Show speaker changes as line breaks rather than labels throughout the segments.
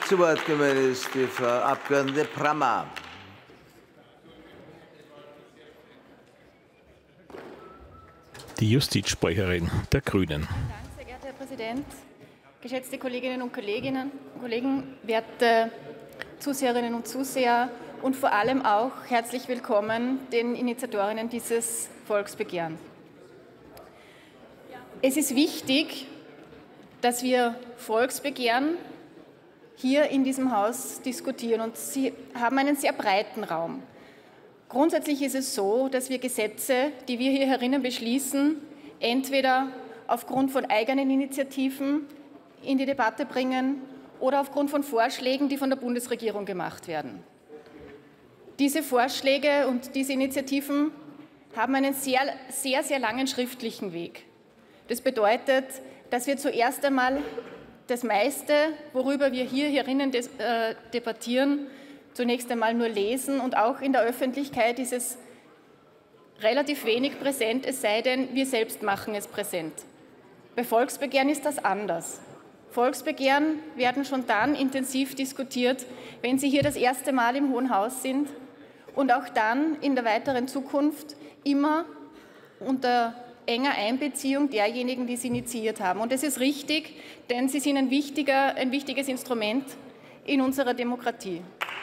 Zu Wort gemeldet ist die Frau Abg. Brammer.
Die Justizsprecherin der Grünen.
Danke, sehr geehrter Herr Präsident, geschätzte Kolleginnen und Kollegen, werte Zuseherinnen und Zuseher und vor allem auch herzlich willkommen den Initiatorinnen dieses Volksbegehrens. Es ist wichtig, dass wir Volksbegehren hier in diesem Haus diskutieren, und sie haben einen sehr breiten Raum. Grundsätzlich ist es so, dass wir Gesetze, die wir hier herinnen beschließen, entweder aufgrund von eigenen Initiativen in die Debatte bringen oder aufgrund von Vorschlägen, die von der Bundesregierung gemacht werden. Diese Vorschläge und diese Initiativen haben einen sehr langen schriftlichen Weg. Das bedeutet, dass wir zuerst einmal das meiste, worüber wir hier herinnen debattieren, zunächst einmal nur lesen, und auch in der Öffentlichkeit ist es relativ wenig präsent, es sei denn, wir selbst machen es präsent. Bei Volksbegehren ist das anders. Volksbegehren werden schon dann intensiv diskutiert, wenn sie hier das erste Mal im Hohen Haus sind, und auch dann in der weiteren Zukunft immer unter enger Einbeziehung derjenigen, die sie initiiert haben. Und das ist richtig, denn sie sind ein wichtiges Instrument in unserer Demokratie.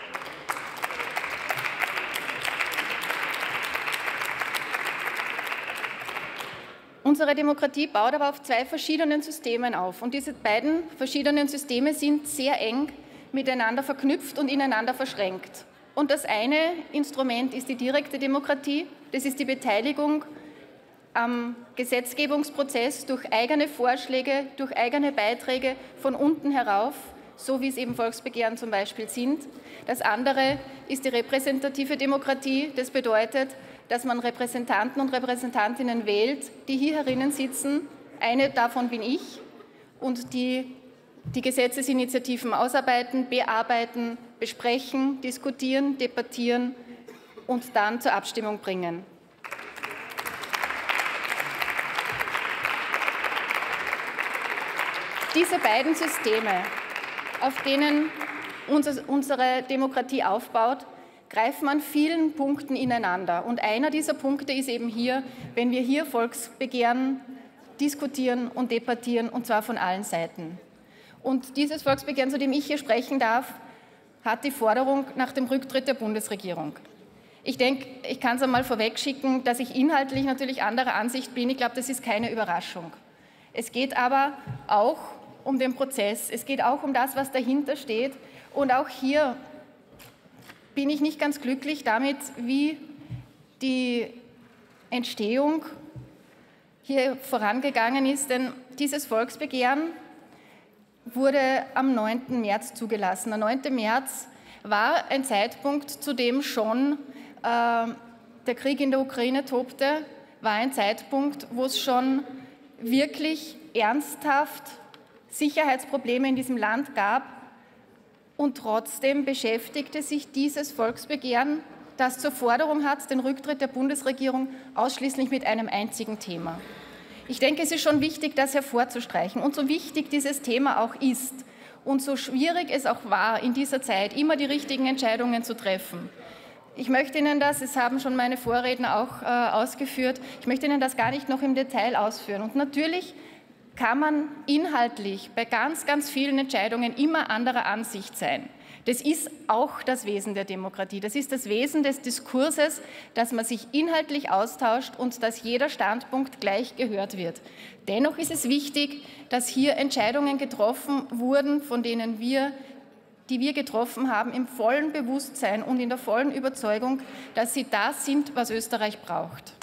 Unsere Demokratie baut aber auf zwei verschiedenen Systemen auf. Und diese beiden verschiedenen Systeme sind sehr eng miteinander verknüpft und ineinander verschränkt. Und das eine Instrument ist die direkte Demokratie. Das ist die Beteiligung am Gesetzgebungsprozess durch eigene Vorschläge, durch eigene Beiträge von unten herauf, so wie es eben Volksbegehren zum Beispiel sind. Das andere ist die repräsentative Demokratie. Das bedeutet, dass man Repräsentanten und Repräsentantinnen wählt, die hier herinnen sitzen. Eine davon bin ich, und die Gesetzesinitiativen ausarbeiten, bearbeiten, besprechen, diskutieren, debattieren und dann zur Abstimmung bringen. Diese beiden Systeme, auf denen unsere Demokratie aufbaut, greifen an vielen Punkten ineinander. Und einer dieser Punkte ist eben hier, wenn wir hier Volksbegehren diskutieren und debattieren, und zwar von allen Seiten. Und dieses Volksbegehren, zu dem ich hier sprechen darf, hat die Forderung nach dem Rücktritt der Bundesregierung. Ich denke, ich kann es einmal vorwegschicken, dass ich inhaltlich natürlich anderer Ansicht bin. Ich glaube, das ist keine Überraschung. Es geht aber auch um den Prozess. Es geht auch um das, was dahinter steht. Und auch hier bin ich nicht ganz glücklich damit, wie die Entstehung hier vorangegangen ist. Denn dieses Volksbegehren wurde am 9. März zugelassen. Der 9. März war ein Zeitpunkt, zu dem schon der Krieg in der Ukraine tobte, war ein Zeitpunkt, wo es schon wirklich ernsthaft Sicherheitsprobleme in diesem Land gab. Und trotzdem beschäftigte sich dieses Volksbegehren, das zur Forderung hat, den Rücktritt der Bundesregierung, ausschließlich mit einem einzigen Thema. Ich denke, es ist schon wichtig, das hervorzustreichen. Und so wichtig dieses Thema auch ist und so schwierig es auch war, in dieser Zeit immer die richtigen Entscheidungen zu treffen. Ich möchte Ihnen das, es haben schon meine Vorredner auch ausgeführt, ich möchte Ihnen das gar nicht noch im Detail ausführen. Und natürlich kann man inhaltlich bei ganz vielen Entscheidungen immer anderer Ansicht sein. Das ist auch das Wesen der Demokratie. Das ist das Wesen des Diskurses, dass man sich inhaltlich austauscht und dass jeder Standpunkt gleich gehört wird. Dennoch ist es wichtig, dass hier Entscheidungen getroffen wurden, von denen die wir getroffen haben, im vollen Bewusstsein und in der vollen Überzeugung, dass sie das sind, was Österreich braucht.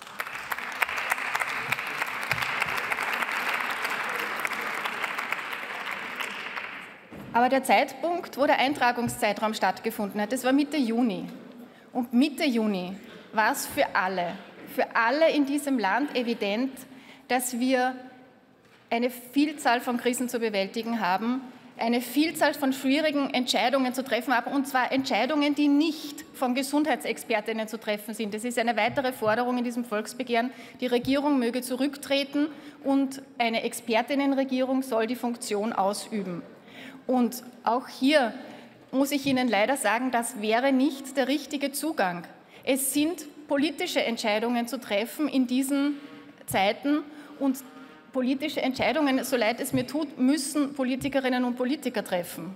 Aber der Zeitpunkt, wo der Eintragungszeitraum stattgefunden hat, das war Mitte Juni. Und Mitte Juni war es für alle in diesem Land evident, dass wir eine Vielzahl von Krisen zu bewältigen haben, eine Vielzahl von schwierigen Entscheidungen zu treffen haben, und zwar Entscheidungen, die nicht von Gesundheitsexpertinnen zu treffen sind. Das ist eine weitere Forderung in diesem Volksbegehren. Die Regierung möge zurücktreten und eine Expertinnenregierung soll die Funktion ausüben. Und auch hier muss ich Ihnen leider sagen, das wäre nicht der richtige Zugang. Es sind politische Entscheidungen zu treffen in diesen Zeiten und politische Entscheidungen, so leid es mir tut, müssen Politikerinnen und Politiker treffen.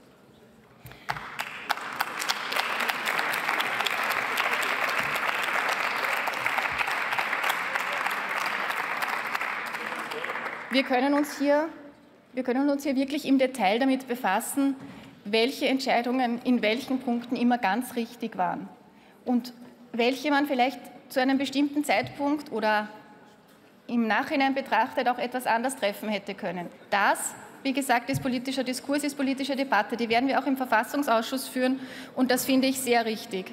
Wir können uns hier wirklich im Detail damit befassen, welche Entscheidungen in welchen Punkten immer ganz richtig waren und welche man vielleicht zu einem bestimmten Zeitpunkt oder im Nachhinein betrachtet auch etwas anders treffen hätte können. Das, wie gesagt, ist politischer Diskurs, ist politische Debatte. Die werden wir auch im Verfassungsausschuss führen und das finde ich sehr richtig.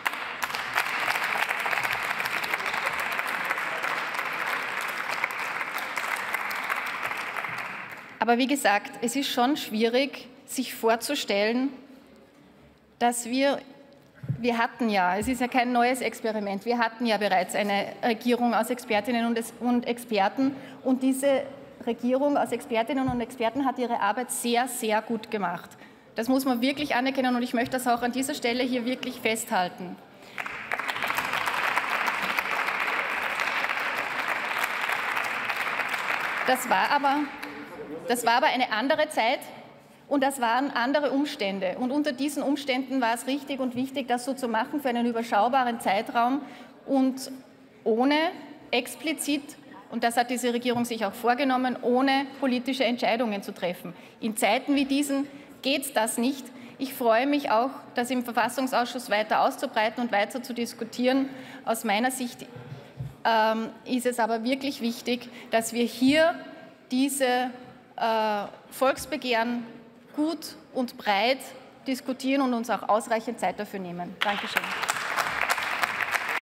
Aber wie gesagt, es ist schon schwierig, sich vorzustellen, dass wir hatten ja, es ist ja kein neues Experiment, wir hatten ja bereits eine Regierung aus Expertinnen und Experten und diese Regierung aus Expertinnen und Experten hat ihre Arbeit sehr, sehr gut gemacht. Das muss man wirklich anerkennen und ich möchte das auch an dieser Stelle hier wirklich festhalten. Das war aber eine andere Zeit und das waren andere Umstände. Und unter diesen Umständen war es richtig und wichtig, das so zu machen für einen überschaubaren Zeitraum und ohne explizit, und das hat diese Regierung sich auch vorgenommen, ohne politische Entscheidungen zu treffen. In Zeiten wie diesen geht das nicht. Ich freue mich auch, das im Verfassungsausschuss weiter auszubreiten und weiter zu diskutieren. Aus meiner Sicht ist es aber wirklich wichtig, dass wir hier diese Volksbegehren gut und breit diskutieren und uns auch ausreichend Zeit dafür nehmen. Dankeschön.